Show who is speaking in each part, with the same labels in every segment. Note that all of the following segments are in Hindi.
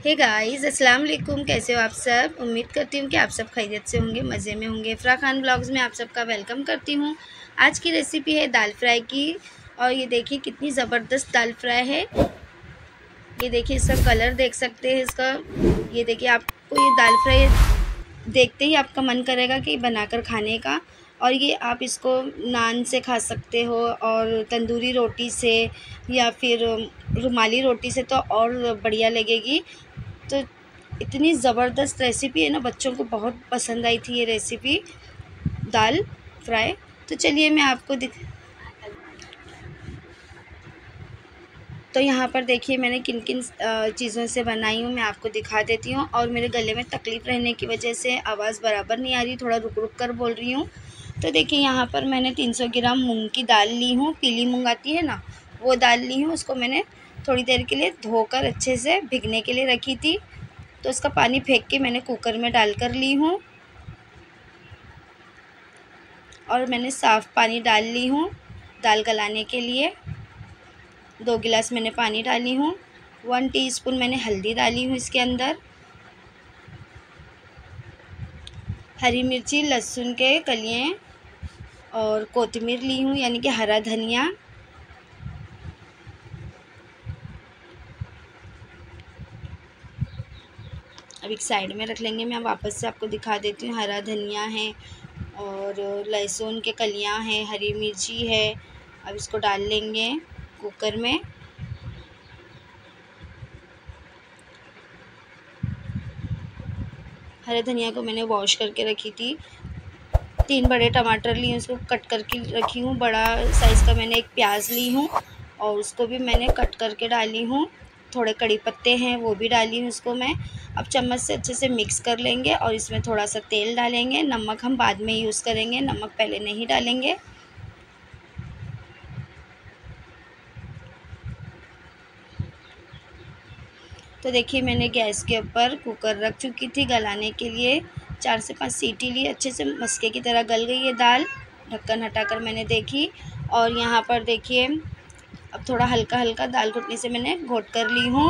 Speaker 1: हे गाइस, अस्सलाम वालेकुम। कैसे हो आप सब? उम्मीद करती हूँ कि आप सब खैरियत से होंगे, मज़े में होंगे। इफ़रा खान ब्लॉग्स में आप सबका वेलकम करती हूँ। आज की रेसिपी है दाल फ्राई की। और ये देखिए कितनी ज़बरदस्त दाल फ्राई है। ये देखिए इसका कलर देख सकते हैं इसका। ये देखिए आपको ये दाल फ्राई देखते ही आपका मन करेगा कि बनाकर खाने का। और ये आप इसको नान से खा सकते हो और तंदूरी रोटी से या फिर रुमाली रोटी से तो और बढ़िया लगेगी। तो इतनी ज़बरदस्त रेसिपी है ना, बच्चों को बहुत पसंद आई थी ये रेसिपी दाल फ्राई। तो चलिए मैं आपको तो यहाँ पर देखिए मैंने किन किन चीज़ों से बनाई हूँ, मैं आपको दिखा देती हूँ। और मेरे गले में तकलीफ़ रहने की वजह से आवाज़ बराबर नहीं आ रही, थोड़ा रुक रुक कर बोल रही हूँ। तो देखिए यहाँ पर मैंने 300 ग्राम मूंग की दाल ली हूँ। पीली मूंग आती है ना, वो दाल ली हूँ। उसको मैंने थोड़ी देर के लिए धोकर अच्छे से भिगने के लिए रखी थी। तो उसका पानी फेंक के मैंने कुकर में डाल कर ली हूँ। और मैंने साफ़ पानी डाल ली हूँ दाल गलाने के लिए। 2 गिलास मैंने पानी डाली हूँ। 1 टीस्पून मैंने हल्दी डाली हूँ इसके अंदर। हरी मिर्ची, लहसुन के कलियाँ और कोतमीर ली हूँ, यानी कि हरा धनिया। अब एक साइड में रख लेंगे। मैं वापस से आपको दिखा देती हूँ। हरा धनिया है और लहसुन के कलियाँ हैं, हरी मिर्ची है। अब इसको डाल लेंगे कुकर में। हरे धनिया को मैंने वॉश करके रखी थी। 3 बड़े टमाटर लिए, उसको कट करके रखी हूँ। बड़ा साइज़ का मैंने एक प्याज ली हूँ और उसको भी मैंने कट करके डाली हूँ। थोड़े कड़ी पत्ते हैं, वो भी डाली हूँ उसको मैं। अब चम्मच से अच्छे से मिक्स कर लेंगे और इसमें थोड़ा सा तेल डालेंगे। नमक हम बाद में यूज़ करेंगे, नमक पहले नहीं डालेंगे। तो देखिए मैंने गैस के ऊपर कुकर रख चुकी थी गलाने के लिए। 4 से 5 सीटी ली, अच्छे से मस्के की तरह गल गई है दाल। ढक्कन हटाकर मैंने देखी और यहाँ पर देखिए अब थोड़ा हल्का हल्का दाल घुटने से मैंने घोट कर ली हूँ।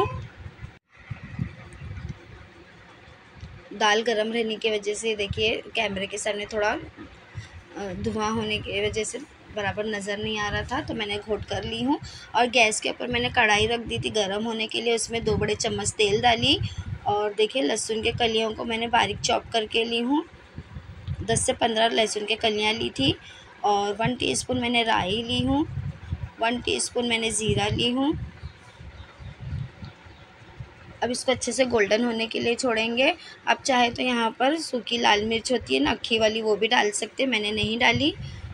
Speaker 1: दाल गरम रहने की वजह से देखिए कैमरे के सामने थोड़ा धुआं होने की वजह से बराबर नज़र नहीं आ रहा था, तो मैंने घोट कर ली हूँ। और गैस के ऊपर मैंने कढ़ाई रख दी थी गरम होने के लिए। उसमें 2 बड़े चम्मच तेल डाली और देखिए लहसुन के कलियों को मैंने बारीक चॉप करके ली हूँ। 10 से 15 लहसुन के कलियाँ ली थी। और 1 टीस्पून मैंने राई ली हूँ। 1 टीस्पून मैंने ज़ीरा ली हूँ। अब इसको अच्छे से गोल्डन होने के लिए छोड़ेंगे। आप चाहे तो यहाँ पर सूखी लाल मिर्च होती है ना, अक्खी वाली, वो भी डाल सकते हैं, मैंने नहीं डाली।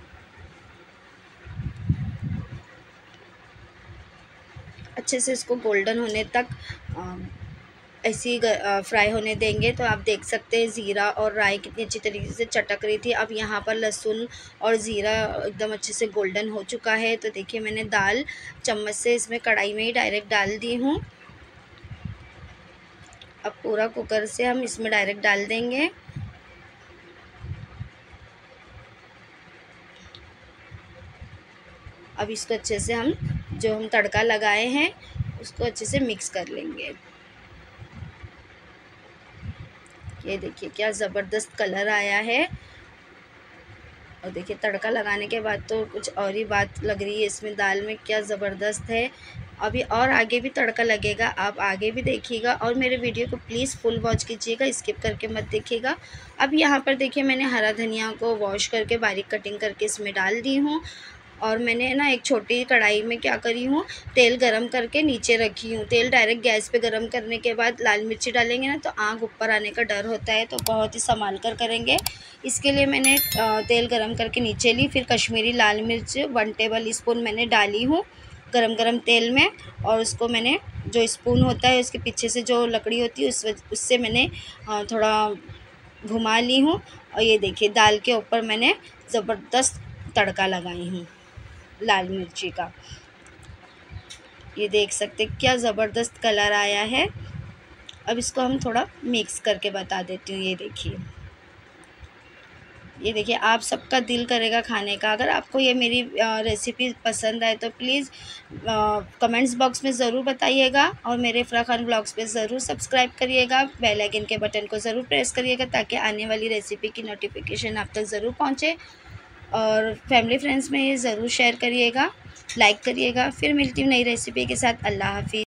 Speaker 1: अच्छे से इसको गोल्डन होने तक ऐसे ही फ्राई होने देंगे। तो आप देख सकते हैं ज़ीरा और राई कितनी अच्छी तरीके से चटक रही थी। अब यहाँ पर लहसुन और ज़ीरा एकदम अच्छे से गोल्डन हो चुका है। तो देखिए मैंने दाल चम्मच से इसमें कढ़ाई में ही डायरेक्ट डाल दी हूँ। अब पूरा कुकर से हम इसमें डायरेक्ट डाल देंगे। अब इसको अच्छे से हम जो हम तड़का लगाए हैं उसको अच्छे से मिक्स कर लेंगे। ये देखिए क्या ज़बरदस्त कलर आया है। और देखिए तड़का लगाने के बाद तो कुछ और ही बात लग रही है इसमें दाल में, क्या ज़बरदस्त है। अभी और आगे भी तड़का लगेगा, आप आगे भी देखिएगा। और मेरे वीडियो को प्लीज़ फुल वॉच कीजिएगा, स्किप करके मत देखिएगा। अब यहाँ पर देखिए मैंने हरा धनिया को वॉश करके बारीक कटिंग करके इसमें डाल दी हूँ। और मैंने ना एक छोटी कढ़ाई में क्या करी हूँ, तेल गरम करके नीचे रखी हूँ। तेल डायरेक्ट गैस पे गरम करने के बाद लाल मिर्ची डालेंगे ना तो आँख ऊपर आने का डर होता है, तो बहुत ही संभाल कर करेंगे। इसके लिए मैंने तेल गरम करके नीचे ली। फिर कश्मीरी लाल मिर्च 1 टेबल स्पून मैंने डाली हूँ गरम गरम तेल में। और उसको मैंने जो स्पून होता है उसके पीछे से जो लकड़ी होती है उससे मैंने थोड़ा घुमा ली हूँ। और ये देखिए दाल के ऊपर मैंने ज़बरदस्त तड़का लगाई हूँ लाल मिर्ची का। ये देख सकते क्या ज़बरदस्त कलर आया है। अब इसको हम थोड़ा मिक्स करके बता देती हूँ। ये देखिए ये देखिए, आप सबका दिल करेगा खाने का। अगर आपको ये मेरी रेसिपी पसंद आए तो प्लीज़ कमेंट्स बॉक्स में ज़रूर बताइएगा, और मेरे इफ़रा खान ब्लॉग्स पे ज़रूर सब्सक्राइब करिएगा। बेल आइकन के बटन को ज़रूर प्रेस करिएगा ताकि आने वाली रेसिपी की नोटिफिकेशन आप तक ज़रूर पहुँचे, और फैमिली फ्रेंड्स में ये ज़रूर शेयर करिएगा, लाइक करिएगा। फिर मिलती हूँ नई रेसिपी के साथ। अल्लाह हाफ़िज़।